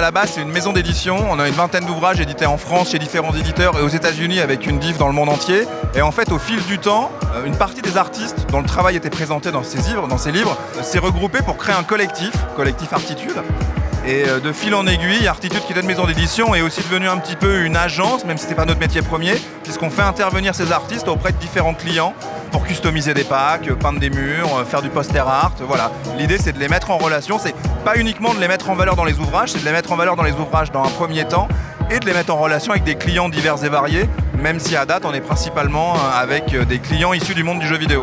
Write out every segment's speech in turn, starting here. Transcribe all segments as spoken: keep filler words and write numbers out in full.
la base, c'est une maison d'édition. On a une vingtaine d'ouvrages édités en France chez différents éditeurs et aux États-Unis avec une diff dans le monde entier. Et en fait, au fil du temps, une partie des artistes dont le travail était présenté dans ces livres, dans ces livres s'est regroupée pour créer un collectif, collectif Artitude. Et de fil en aiguille, Artitude, qui était une maison d'édition, est aussi devenue un petit peu une agence, même si ce n'est pas notre métier premier, puisqu'on fait intervenir ces artistes auprès de différents clients pour customiser des packs, peindre des murs, faire du poster art, voilà. L'idée, c'est de les mettre en relation, c'est pas uniquement de les mettre en valeur dans les ouvrages, c'est de les mettre en valeur dans les ouvrages dans un premier temps et de les mettre en relation avec des clients divers et variés, même si à date, on est principalement avec des clients issus du monde du jeu vidéo.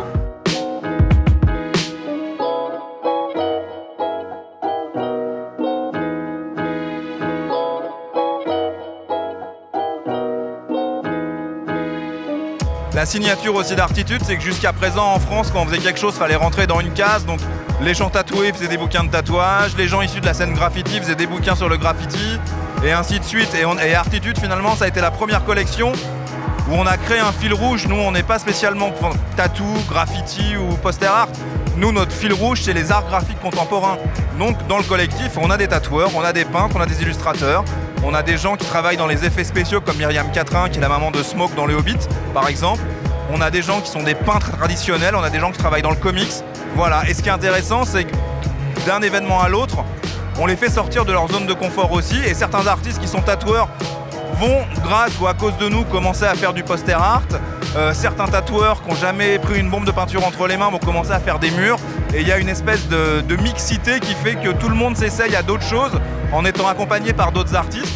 La signature aussi d'Artitude, c'est que jusqu'à présent en France, quand on faisait quelque chose, il fallait rentrer dans une case. Donc les gens tatoués faisaient des bouquins de tatouage, les gens issus de la scène graffiti faisaient des bouquins sur le graffiti, et ainsi de suite. Et, on, et Artitude, finalement, ça a été la première collection où on a créé un fil rouge. Nous, on n'est pas spécialement tatou, graffiti ou poster art. Nous, notre fil rouge, c'est les arts graphiques contemporains. Donc dans le collectif, on a des tatoueurs, on a des peintres, on a des illustrateurs. On a des gens qui travaillent dans les effets spéciaux comme Myriam Catrin, qui est la maman de Smoke dans Le Hobbit, par exemple. On a des gens qui sont des peintres traditionnels, on a des gens qui travaillent dans le comics. Voilà. Et ce qui est intéressant, c'est que d'un événement à l'autre, on les fait sortir de leur zone de confort aussi. Et certains artistes qui sont tatoueurs vont, grâce ou à cause de nous, commencer à faire du poster art. Euh, certains tatoueurs qui n'ont jamais pris une bombe de peinture entre les mains vont commencer à faire des murs. Et il y a une espèce de, de mixité qui fait que tout le monde s'essaye à d'autres choses en étant accompagné par d'autres artistes.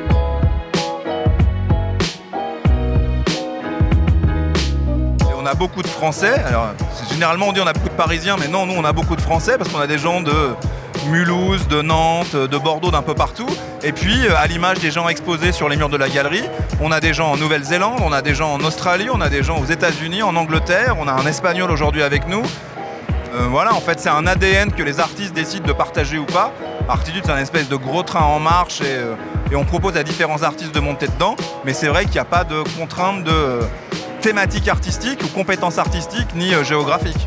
Et on a beaucoup de Français. Alors, généralement on dit on a beaucoup de Parisiens, mais non, nous on a beaucoup de Français parce qu'on a des gens de Mulhouse, de Nantes, de Bordeaux, d'un peu partout. Et puis, à l'image des gens exposés sur les murs de la galerie, on a des gens en Nouvelle-Zélande, on a des gens en Australie, on a des gens aux États-Unis, en Angleterre, on a un Espagnol aujourd'hui avec nous. Euh, voilà, en fait, c'est un A D N que les artistes décident de partager ou pas. Artitude, c'est un espèce de gros train en marche et, euh, et on propose à différents artistes de monter dedans. Mais c'est vrai qu'il n'y a pas de contrainte de euh, thématique artistique ou compétences artistiques ni euh, géographiques.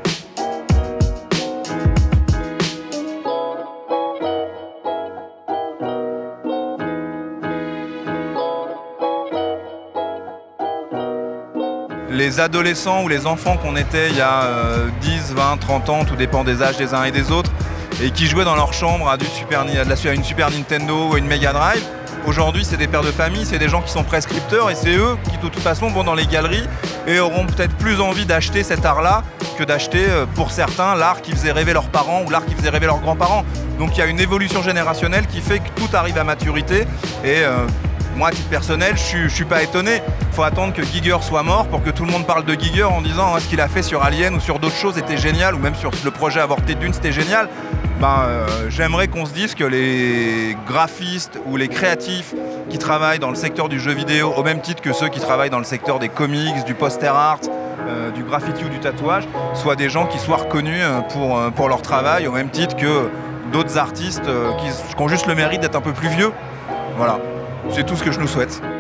Les adolescents ou les enfants qu'on était il y a euh, dix, vingt, trente ans, tout dépend des âges des uns et des autres, et qui jouaient dans leur chambre à, du Super, à une Super Nintendo ou une Mega Drive, aujourd'hui c'est des pères de famille, c'est des gens qui sont prescripteurs et c'est eux qui de toute façon vont dans les galeries et auront peut-être plus envie d'acheter cet art-là que d'acheter pour certains l'art qui faisait rêver leurs parents ou l'art qui faisait rêver leurs grands-parents. Donc il y a une évolution générationnelle qui fait que tout arrive à maturité et euh, moi, à titre personnel, je ne suis pas étonné. Il faut attendre que Giger soit mort pour que tout le monde parle de Giger en disant hein, ce qu'il a fait sur Alien ou sur d'autres choses était génial, ou même sur le projet Avorté de Dune, c'était génial. Ben, euh, j'aimerais qu'on se dise que les graphistes ou les créatifs qui travaillent dans le secteur du jeu vidéo, au même titre que ceux qui travaillent dans le secteur des comics, du poster art, euh, du graffiti ou du tatouage, soient des gens qui soient reconnus pour, pour leur travail, au même titre que d'autres artistes euh, qui, qui ont juste le mérite d'être un peu plus vieux. Voilà. C'est tout ce que je nous souhaite.